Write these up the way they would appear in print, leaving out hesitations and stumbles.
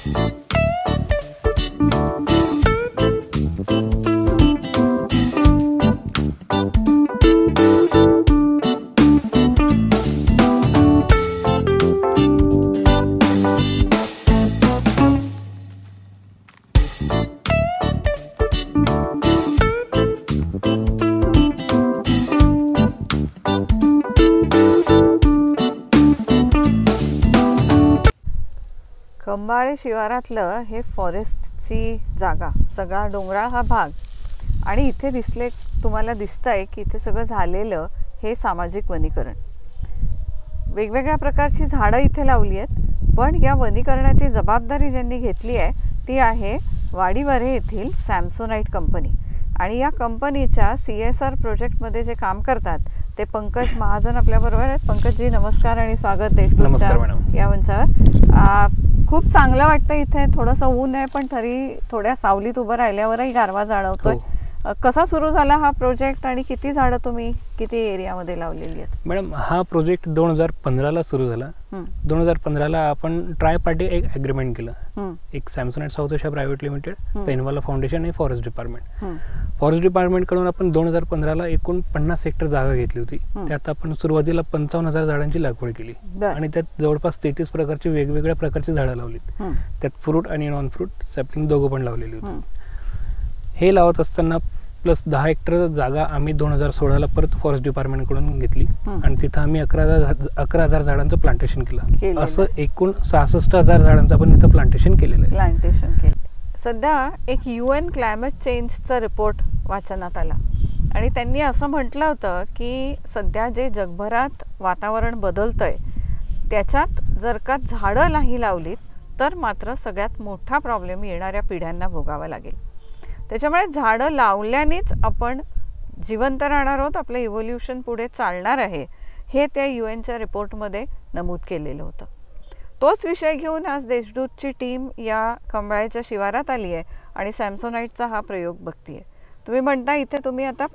खंबाळे शिवारातलं हे फॉरेस्टची जागा, सगळा डोंगराळ हा भाग, आणि इथे तुम्हाला दिसतंय की इथे सगळं झालेलं हे सामाजिक वनीकरण. वेगवेगळ्या प्रकारची झाडं इथे लावली आहेत, पण या वनीकरणाची जबाबदारी ज्यांनी घेतली आहे ती आहे वाडीवरे येथील सॅमसोनाइट कंपनी. आणि या कंपनीच्या CSR प्रोजेक्टमध्ये जे काम करतात ते पंकज महाजन आपल्याबरोबर आहेत. पंकजजी नमस्कार आणि स्वागत देशदूतच्या या मंचावर. खूप चांगलं वाटतं इथे, थोडंसं ऊन आहे पण तरी थोड्या सावलीत उभं राहिल्यावरही गारवा जाणवतोय. कसा सुरू झाला हा प्रोजेक्ट आणि किती झाडं तुम्ही किती एरियामध्ये लावलेली आहेत? मॅडम, हा प्रोजेक्ट 2015ला सुरू झाला. 2015ला आपण ट्राय पार्टी एक ॲग्रीमेंट केलं, एक Samsonite South Asia private limited, Penwala foundation आणि फॉरेस्ट डिपार्टमेंट. फॉरेस्ट डिपार्टमेंट कडून आपण 2015ला एकूण 50 हेक्टर जागा घेतली होती. त्यात आपण सुरुवातीला 55,000 झाडांची लागवड केली आणि त्यात जवळपास 33 प्रकारची वेगवेगळ्या प्रकारची झाडं लावलीत. त्यात फ्रूट आणि नॉन फ्रूट सॅपलिंग दोघं पण लावलेली होती. हे लावत असताना प्लस 10 हेक्टर जागा आम्ही 2016ला परत फॉरेस्ट डिपार्टमेंटकडून घेतली आणि तिथं आम्ही 11,000 झाडांचं प्लांटेशन केलं. असं एकूण 66,000 झाडांचं आपण इथं प्लांटेशन केलेलं आहे. सध्या एक UN क्लायमेट चेंजचा रिपोर्ट वाचनात आला आणि त्यांनी असं म्हटलं होतं की सध्या जे जगभरात वातावरण बदलतंय त्याच्यात जर का झाडं नाही लावलीत तर मात्र सगळ्यात मोठा प्रॉब्लेम येणाऱ्या पिढ्यांना भोगावा लागेल. त्याच्यामुळे झाडं लावल्यानेच आपण जिवंत राहणार आहोत, आपलं इव्होल्युशन पुढे चालणार आहे, हे त्या UNच्या रिपोर्टमध्ये नमूद केलेलं होतं. तोच विषय घेऊन आज देशदूतची टीम या खंबाळ्याच्या शिवारात आली आहे आणि सॅमसोनाइटचा हा प्रयोग बघतीये. तुम्ही म्हणता इथे तुम्ही आता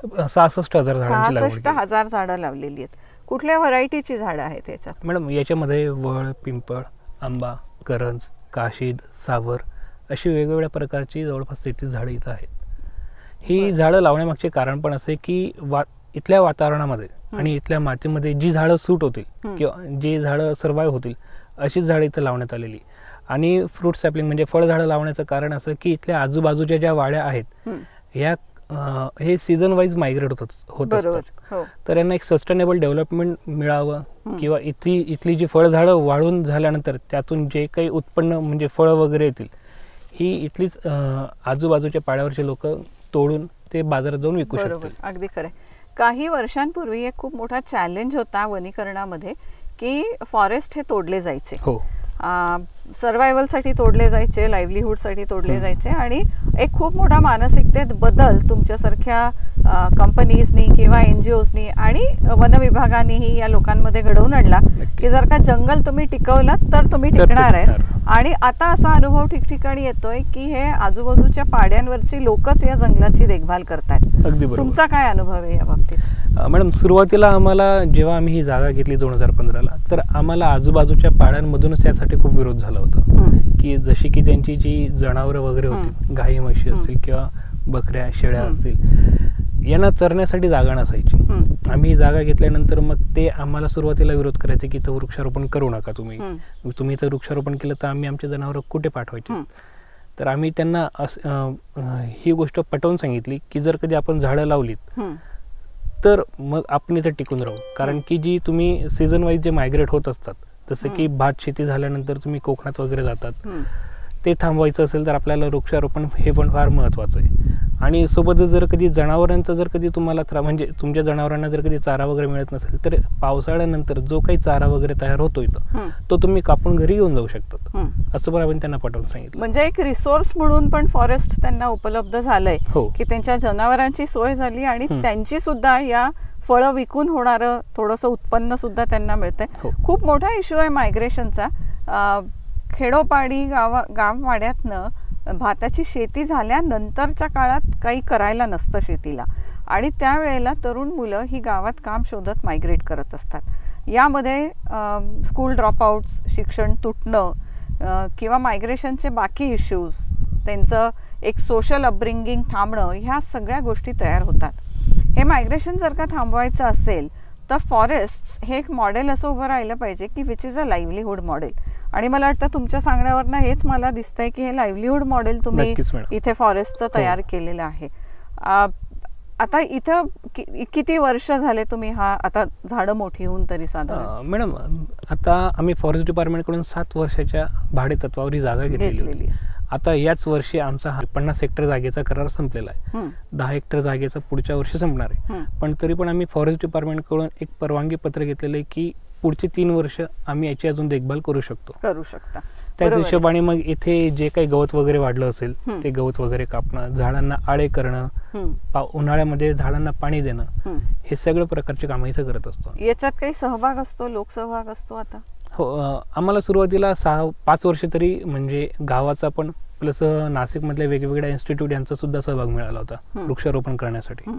66,000 झाडं लावलेली आहेत. कुठल्या व्हरायटीची झाडं आहेत याच्यात? मॅडम, याच्यामध्ये वड, पिंपळ, आंबा, करंज, काशीद, सावर अशी वेगवेगळ्या प्रकारची जवळपास 33 झाडं इथं आहेत. ही झाडं लावण्यामागचे कारण पण असे की इथल्या वातावरणामध्ये आणि इथल्या मातीमध्ये जी झाडं सूट होतील किंवा जी झाडं सर्वाईव्ह होतील अशीच झाडं इथं लावण्यात आलेली. आणि फ्रूट सॅपलिंग म्हणजे फळझाडं लावण्याचं कारण असं की इथल्या आजूबाजूच्या ज्या वाड्या आहेत ह्या हे सीझन वाईज मायग्रेट होत असतात. तर यांना एक सस्टेनेबल डेव्हलपमेंट मिळावं किंवा इथली जी फळझाडं वाढून झाल्यानंतर त्यातून जे काही उत्पन्न म्हणजे फळं वगैरे येतील ही इथलीच आजूबाजूच्या पाड्यावरचे लोक तोडून ते बाजारात जाऊन विकू शकतात. अगदी खरं. काही वर्षांपूर्वी एक खूप मोठा चॅलेंज होता वनीकरणामध्ये की फॉरेस्ट हे तोडले जायचे. सर्वायवलसाठी तोडले जायचे, लाईव्हलीहूडसाठी तोडले जायचे आणि एक खूप मोठा मानसिकतेत बदल तुमच्यासारख्या कंपनीजनी किंवा NGOजनी आणि वन विभागानेही या लोकांमध्ये घडवून आणला की जर का जंगल तुम्ही टिकवलं तर तुम्ही टिकणार आहेत. आणि आता असा अनुभव ठिकठिकाणी येतोय की हे आजूबाजूच्या पाड्यांवरची लोकच या जंगलाची देखभाल करतायत. तुमचा काय अनुभव आहे या बाबतीत? मॅडम, सुरुवातीला आम्हाला जेव्हा आम्ही ही जागा घेतली 2015ला तर आम्हाला आजूबाजूच्या पाड्यांमधूनच यासाठी खूप विरोध झाला होता की जशी की त्यांची जी जनावरं वगैरे होती, गाई म्हशी असतील किंवा बकऱ्या शेळ्या असतील, यांना चरण्यासाठी जागा नसायची. आम्ही ही जागा घेतल्यानंतर मग ते आम्हाला सुरुवातीला विरोध करायचे की इथं वृक्षारोपण करू नका, तुम्ही इथं वृक्षारोपण केलं तर आम्ही आमच्या जनावरं कुठे पाठवायची. तर आम्ही त्यांना ही गोष्ट पटवून सांगितली की जर कधी आपण झाडं लावलीत तर मग आपण इथे टिकून राहू. कारण की जी तुम्ही सीझन वाईज जे मायग्रेट होत असतात, जसं की भात शेती झाल्यानंतर तुम्ही कोकणात वगैरे जातात, ते थांबवायचं असेल तर आपल्याला वृक्षारोपण हे पण फार महत्त्वाचं आहे. आणि सोबतच जर कधी जनावरांचा जर कधी तुम्हाला म्हणजे तुमच्या जनावरांना जर कधी चारा वगैरे मिळत नसेल तर पावसाळ्यानंतर जो काही चारा वगैरे तयार होतो इथं तो तुम्ही कापून घरी घेऊन जाऊ शकतात, असं पण आपण त्यांना पटवून सांगितलं. म्हणजे एक रिसोर्स म्हणून पण फॉरेस्ट त्यांना उपलब्ध झालंय की त्यांच्या जनावरांची सोय झाली आणि त्यांची सुद्धा या फळं विकून होणारं थोडंसं उत्पन्न सुद्धा त्यांना मिळतंय. खूप मोठा इश्यू आहे मायग्रेशनचा. खेडोपाडी गाववाड्यातनं भाताची शेती झाल्यानंतरच्या काळात काही करायला नसतं शेतीला आणि त्यावेळेला तरुण मुलं ही गावात काम शोधत मायग्रेट करत असतात. यामध्ये स्कूल ड्रॉपआउट्स, शिक्षण तुटणं, किंवा मायग्रेशनचे बाकी इश्यूज, त्यांचं एक सोशल अपब्रिंगिंग थांबणं, ह्या सगळ्या गोष्टी तयार होतात. हे मायग्रेशन जर का थांबवायचं असेल तर फॉरेस्ट्स हे एक मॉडेल असं उभं राहिलं पाहिजे की which is a livelihood model. आणि मला वाटतं तुमच्या सांगण्यावरनं हेच मला दिसतंय की हे लाईव्हलीहूड मॉडेल तुम्ही इथे फॉरेस्टचं तयार केलेलं आहे. आता इथं किती वर्ष झाले तुम्ही हा आता झाडं मोठी होऊन तरी साधारण? मॅडम आता आम्ही फॉरेस्ट डिपार्टमेंटकडून 7 वर्षाच्या भाडे तत्वावर ही जागा घेतलेली होती. आता याच वर्षी आमचा 50 हेक्टर जागेचा करार संपलेला आहे. 10 हेक्टर जागेचा पुढच्या वर्षी संपणार आहे. पण तरी पण आम्ही फॉरेस्ट डिपार्टमेंटकडून एक परवानगी पत्र घेतलेलं आहे की पुढचे 3 वर्ष आम्ही याची अजून देखभाल करू शकता. त्याच हिशोबाने मग इथे जे काही गवत वगैरे वाढलं असेल ते गवत वगैरे कापणं, झाडांना आळे करणं, उन्हाळ्यामध्ये झाडांना पाणी देणं, हे सगळं प्रकारचे कामं इथे करत असतो. याच्यात काही सहभाग असतो, लोकसहभाग असतो? आता हो, आम्हाला सुरुवातीला 5 वर्ष तरी म्हणजे गावाचा पण प्लस नाशिक मधल्या वेगवेगळ्या इन्स्टिट्यूट यांचा सुद्धा सहभाग मिळाला होता वृक्षारोपण करण्यासाठी.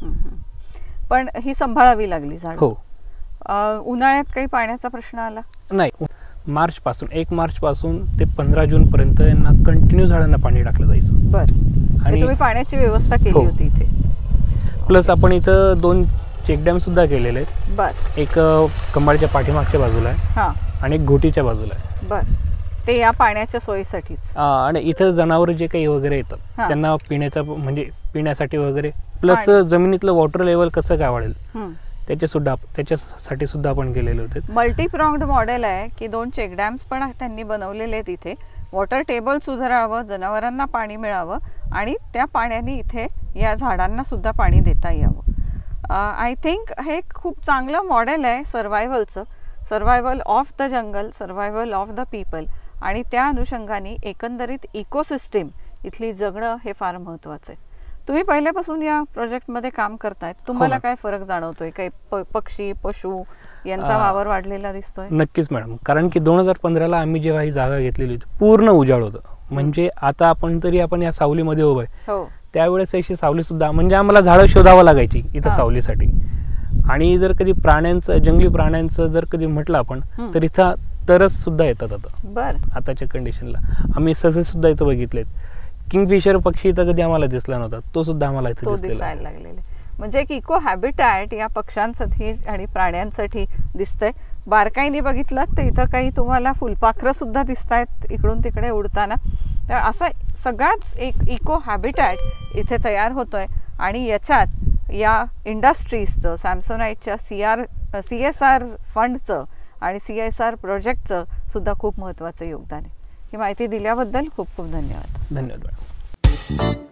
पण ही सांभाळावी लागली झाड. हो. उन्हाळ्यात काही पाण्याचा प्रश्न आला नाही? 1 मार्च पासून ते 15 जून पर्यंत यांना कंटिन्यू झाडांना पाणी टाकलं जायचं. बरं. आणि तुम्ही पाण्याची व्यवस्था केली होती इथे? प्लस आपण इथं 2 चेकडॅम सुद्धा केलेले आहेत. बर. एक कंबाळच्या पाठीमागच्या बाजूला आहे आणि एक घोटीच्या बाजूला आहे. बर. ते या पाण्याच्या सोयीसाठीच. आणि इथं जनावर जे काही वगैरे येतात त्यांना पिण्यासाठी वगैरे, प्लस जमिनीतलं वॉटर लेवल कसं काय वाढेल त्याच्यासाठी सुद्धा आपण केलेले होते. मल्टीप्रॉंग्ड मॉडेल आहे की 2 चेकडॅम्स पण त्यांनी बनवलेले आहेत इथे. वॉटर टेबल सुधारावं, जनावरांना पाणी मिळावं आणि त्या पाण्याने इथे या झाडांना सुद्धा पाणी देता यावं. आय थिंक हे खूप चांगलं मॉडेल आहे सर्व्हायव्हलचं. Survival of the jungle, survival of the people. आणि त्या अनुषंगाने एकंदरीत इकोसिस्टीम इथली जगणं हे फार महत्त्वाचं आहे. तुम्ही पहिल्यापासून या प्रोजेक्टमध्ये काम करतायत, तुम्हाला काय फरक जाणवतोय? काही पक्षी, पशु यांचा वावर वाढलेला दिसतोय? नक्कीच मॅडम, कारण की 2015ला आम्ही जेव्हा ही जागा घेतलेली होती पूर्ण उजाड होतं. म्हणजे आता आपण या सावलीमध्ये उभं आहे, त्यावेळेस अशी सावली सुद्धा म्हणजे आम्हाला झाडं शोधावं लागायची इथं सावलीसाठी. आणि जर कधी जंगली प्राण्यांचं जर कधी म्हटलं आपण तर इथं तरच सुद्धा येतात आता. आताच्या कंडिशनला आम्ही ससे सुद्धा इथं बघितलेत. किंगफिशर पक्षी इथं कधी आम्हाला दिसला नव्हता, तो सुद्धा आम्हाला इथे दिसायला लागलेला. म्हणजे एक इको हॅबिटॅट या पक्ष्यांसाठी आणि प्राण्यांसाठी दिसतंय. बारकाईने बघितलं तर इथं काही तुम्हाला फुलपाखरं सुद्धा दिसत आहेत इकडून तिकडे उडताना. तर असा सगळाच एक इको हॅबिटॅट इथे तयार होतोय. आणि याच्यात या इंडस्ट्रीजचं, सॅमसोनाइटच्या CSR फंडचं आणि CSR प्रोजेक्टचं सुद्धा खूप महत्त्वाचं योगदान आहे. ही माहिती दिल्याबद्दल खूप खूप धन्यवाद. धन्यवाद.